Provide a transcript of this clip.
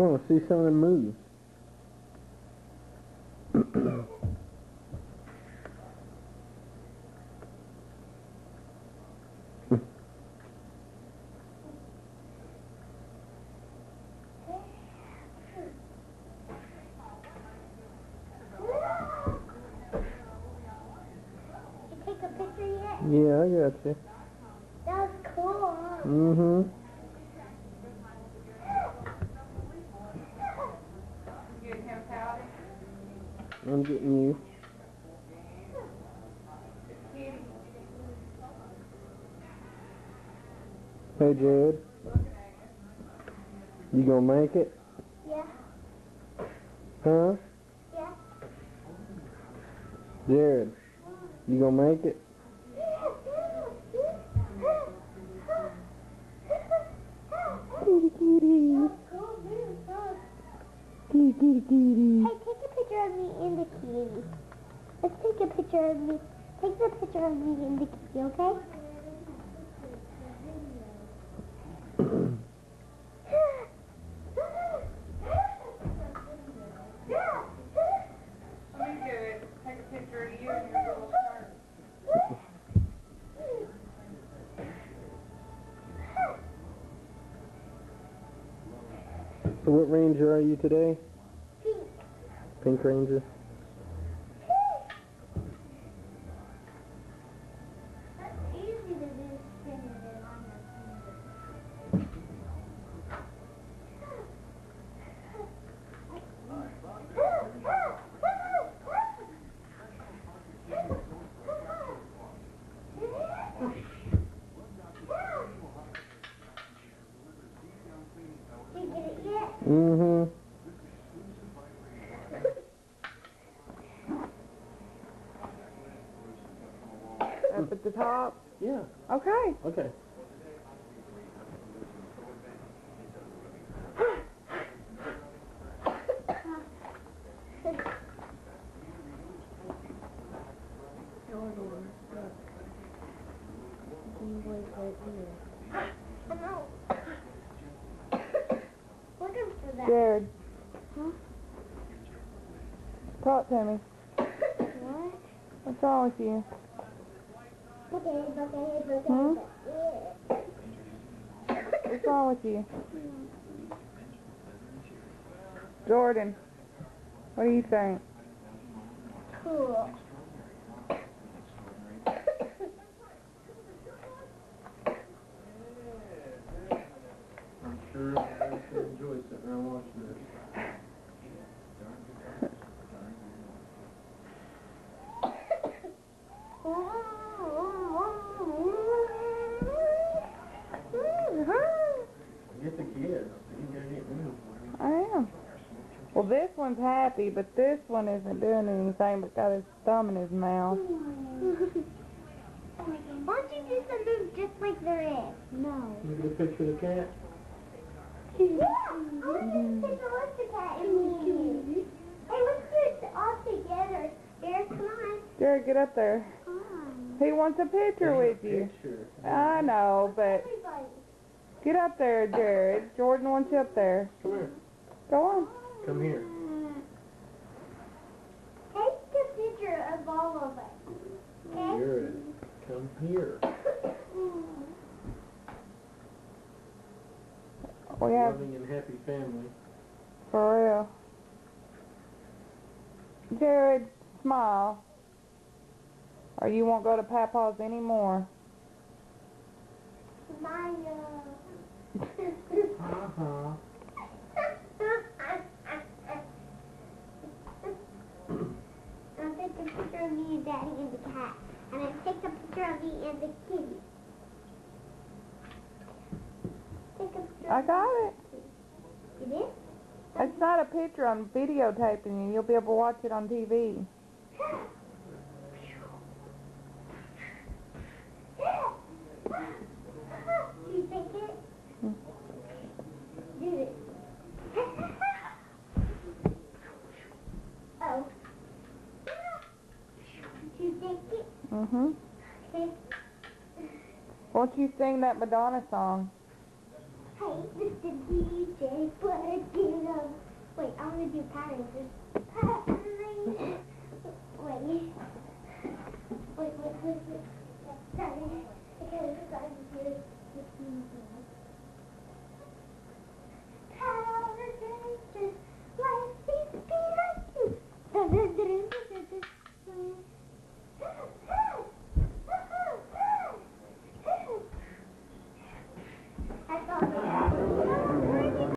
want to see some of them move. Yeah, I got you. That was cool. Mm-hmm. I'm getting you. Hey, Jared. You gonna make it? Yeah. Huh? Yeah. Jared, you gonna make it? Kitty, kitty. Kitty, kitty, kitty. Hey, take a picture of me and the kitty. Let's take a picture of me. Take the picture of me and the kitty, okay? Let me do it. Take a picture of you and your little shirt. So what ranger are you today? Pink. Pink Ranger? That's easy to do spinning it on your Did you get it yet? Mm-hmm. Up at the top? Yeah. Okay. Okay. I know. Looking for that. Jared, Huh? talk to me. What? What's wrong with you? Hmm? What's wrong with you? Jordan, what do you think? Cool. I'm sure I should enjoy sitting around watching this. Get the kids. You gotta get moving. I am. Well, this one's happy, but this one isn't doing anything but got his thumb in his mouth. Why don't you do some moves just like there is? No. Look at the picture of the cat. Yeah, I want to take a look at that and me. Hey, let's do it all together. Derek, come on. Jared, get up there. Come on. He wants a picture with you. Picture. I know, but Everybody. get up there, Jared. Jordan wants you up there. Come here. Go on. Come here. Take a picture of all of us. Okay? Jared, come here. We have, Loving and happy family. for real. Jared, smile. Or you won't go to Papa's anymore. Smile. Uh-huh. I'll take a picture of me and Daddy and the cat. And then take a picture of me and the kitty. Take a picture I of got it. You did? It's not a picture. I'm videotaping you. You'll be able to watch it on TV. You take it? Do it. Oh. You take it? Mm-hmm. Okay. Won't you sing that Madonna song? Hey, Mr. DJ, put it up. Wait, I want to do patterns. Patterns. Wait. Wait.